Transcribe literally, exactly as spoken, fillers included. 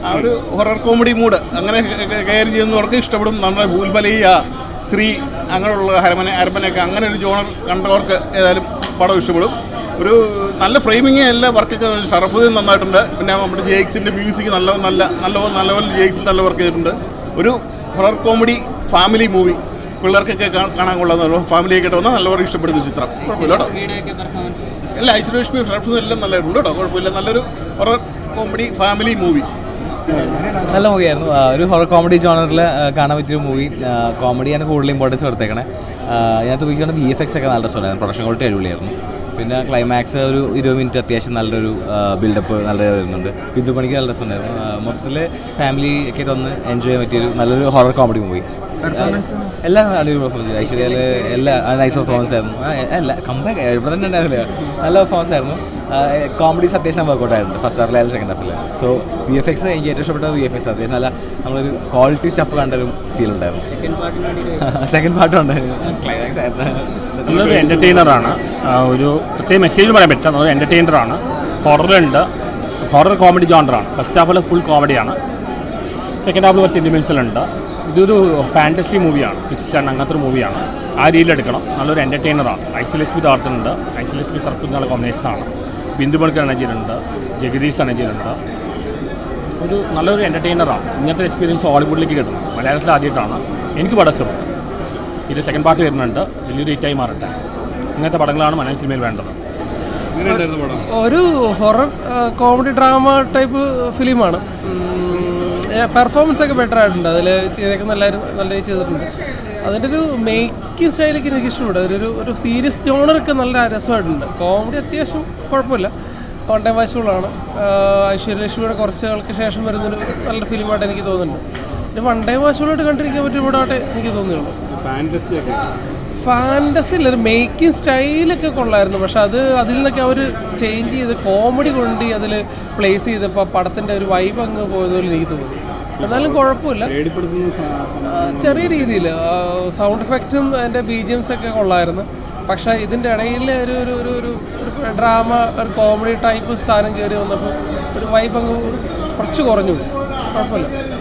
ആ ഒരു horror comedy mood അങ്ങനെ കയറി ചെയ്യുന്നവർക്ക് ഇഷ്ടപ്പെടും. നമ്മുടെ ഭൂൽബലിയ, സ്ത്രീ, അങ്ങനെയുള്ള അരമന അരമനയൊക്കെ അങ്ങനെ ഒരു ജോണർ കണ്ടവർക്ക് ഏതായാലും പടം ഇഷ്ടപ്പെടും. ഒരു നല്ല ഫ്രെയിമിങ്, എല്ലാ വർക്കൊക്കെ ഷറഫുദ്ദീൻ നന്നായിട്ടുണ്ട്. പിന്നെ നമ്മുടെ ജെ എക്സിൻ്റെ മ്യൂസിക് നല്ല നല്ല നല്ല നല്ലപോലെ ജെ എക്സ് നല്ല വർക്ക് ചെയ്തിട്ടുണ്ട്. ഒരു ഹൊറർ കോമഡി ഫാമിലി മൂവി, പിള്ളേർക്കൊക്കെ കാണാൻ കൊള്ളാവുന്ന ഫാമിലിയൊക്കെ വന്നാൽ നല്ലവർക്ക് ഇഷ്ടപ്പെടുന്ന ചിത്രം. കുഴപ്പമില്ല കേട്ടോ. എല്ലാ ഐശ്വര്യലക്ഷ്മി ഷറഫുദ്ദീൻ എല്ലാം നല്ലതായിട്ടുണ്ട് കേട്ടോ. കുഴപ്പമില്ല. നല്ലൊരു ഹൊറർ കോമഡി ഫാമിലി മൂവി. നല്ല മൂവിയായിരുന്നു. ഒരു ഹൊറർ കോമഡി ജോണറിൽ കാണാൻ പറ്റിയൊരു മൂവി. കോമഡിയാണ് കൂടുതൽ ഇമ്പോർട്ടൻസ് കൊടുത്തേക്കണേ. ഇതിനകത്ത് ഉപയോഗിച്ചാൽ വി എഫ് എക്സ് ഒക്കെ നല്ല രസമുണ്ടായിരുന്നു. പ്രൊഡക്ഷൻ ക്വാളിറ്റി അടിപൊളിയായിരുന്നു. പിന്നെ ക്ലൈമാക്സ് ഒരു ഇരുപത് മിനിറ്റ് അത്യാവശ്യം നല്ലൊരു ബിൽഡപ്പ് നല്ല വരുന്നുണ്ട്. ബിന്ദു പണിക്ക് നല്ല രസമുണ്ടായിരുന്നു. മൊത്തത്തിൽ ഫാമിലി ഒക്കെ ആയിട്ട് ഒന്ന് എൻജോയ് ചെയ്യാൻ പറ്റിയൊരു നല്ലൊരു ഹൊറർ കോമഡി മൂവി. എല്ലാം അടിപൊളി പെർഫോമൻസ് ചെയ്തു. ഐശ്വര്യയിൽ എല്ലാ നൈസ് പെർഫോമൻസ് ആയിരുന്നു. അല്ല കമ്പാക്ക് ഇവിടെ തന്നെ ഉണ്ടായിരുന്നില്ല, നല്ല പെർഫോമൻസ് ആയിരുന്നു. കോമഡീസ് അത്യാവശ്യം വർക്കൗട്ട് ആയിട്ടുണ്ട് ഫസ്റ്റ് ഹാഫിലായാലും സെക്കൻഡ് ഹാഫിൽ. സോ വി എഫ് എക്സ് എനിക്ക് ഏറ്റവും ഇഷ്ടപ്പെട്ട വി എഫ് എക്സ് അത്യാവശ്യം നല്ല നമ്മളൊരു ക്വാളിറ്റി സ്റ്റഫ് കണ്ടൊരു ഫീൽ ഉണ്ടായിരുന്നു. സെക്കൻഡ് പാർട്ടും ഉണ്ട്. ക്ലൈമാക്സ് ആയിരുന്നു. നല്ലൊരു എൻ്റർടൈനറാണ്. ഒരു പ്രത്യേക മെസ്സേജ് പറയാൻ പറ്റില്ല. നല്ലൊരു എൻ്റർടൈനറാണ്. ഹൊററുണ്ട്, ഹൊറർ കോമഡി ജോണറാണ്. ഫസ്റ്റ് ഹാഫിൽ ഫുൾ കോമഡിയാണ്, സെക്കൻഡ് ഹാഫിൽ കുറച്ച് സെൻറ്റിമെൻറ്റ്സിലുണ്ട്. ഇതൊരു ഫാൻറ്റസി മൂവിയാണ്, ഫിക്ഷൻ അങ്ങനത്തെ ഒരു മൂവിയാണ്. ആ രീതിയിലെടുക്കണം. നല്ലൊരു എൻ്റർടൈനറാണ്. ഐശ്വര്യലക്ഷ്മി താർത്തുന്നുണ്ട്, ഐശ്വര്യലക്ഷ്മി ഷറഫുദ്ദീനുള്ള കോമ്പിനേഷനാണ്. ബിന്ദു പണിക്കർ അണജിയിലുണ്ട്, ജഗദീഷ് അണജിയിലുണ്ട്. ഒരു നല്ലൊരു എൻ്റർടൈനറാണ്. ഇങ്ങനത്തെ എക്സ്പീരിയൻസ് ഹോളിവുഡിലേക്ക് കിട്ടണം. മലയാളത്തിൽ ആദ്യമായിട്ടാണ്. എനിക്ക് പടം ഇഷ്ടപ്പെട്ടു. ഇത് സെക്കൻഡ് പാർട്ട് വരുന്നുണ്ട്. വലിയൊരു ഹിറ്റായി മാറട്ടെ. ഇങ്ങനത്തെ പടങ്ങളാണ് മലയാളം സിനിമയിൽ വേണ്ടത്. ഒരു ഹൊറർ കോമഡി ഡ്രാമ ടൈപ്പ് ഫിലിമാണ്. പെർഫോമൻസ് ഒക്കെ ബെറ്റർ ആയിട്ടുണ്ട്. അതിൽ ചെയ്തേക്കുന്ന എല്ലാവരും നല്ല ചെയ്തിട്ടുണ്ട്. അതിൻ്റെ ഒരു മേക്കിംഗ് സ്റ്റൈലൊക്കെ എനിക്ക് ഇഷ്ടപ്പെട്ടു. ഒരു ഒരു സീരിയസ് ജോണറൊക്കെ നല്ല രസമായിട്ടുണ്ട്. കോമഡി അത്യാവശ്യം കുഴപ്പമില്ല. One time വാച്ചുകളാണ്. ഐശ്വര്യലക്ഷ്മിയുടെ കുറച്ച് ആൾക്ക് ശേഷം വരുന്നൊരു നല്ല ഫിലിമായിട്ട് എനിക്ക് തോന്നുന്നുണ്ട്. പിന്നെ വൺ ടൈം വാച്ചുകളായിട്ട് കണ്ടിരിക്കാൻ പറ്റിയ പടമായിട്ട് എനിക്ക് തോന്നിയുള്ളൂ. ഫാൻറ്റസി ഇല്ല, ഒരു മേക്കിംഗ് സ്റ്റൈലൊക്കെ കൊള്ളായിരുന്നു. പക്ഷെ അത് അതിൽ നിന്നൊക്കെ അവർ ചേഞ്ച് ചെയ്ത് കോമഡി കൊണ്ട് അതിൽ പ്ലേസ് ചെയ്തപ്പോൾ പടത്തിൻ്റെ ഒരു വൈബ് അങ്ങ് പോയതുപോലെ എനിക്ക് തോന്നി. എന്നാലും കുഴപ്പമില്ല, ചെറിയ രീതിയിൽ സൗണ്ട് എഫക്റ്റും അതിൻ്റെ ബി ജി എംസ് ഒക്കെ കൊള്ളായിരുന്നു. പക്ഷേ ഇതിൻ്റെ ഇടയിൽ ഒരു ഒരു ഒരു ഒരു ഡ്രാമ, ഒരു കോമഡി ടൈപ്പ് സാധനം കയറി വന്നപ്പോൾ ഒരു വൈബ് അങ്ങ് കുറച്ച് കുറഞ്ഞു. കുഴപ്പമില്ല.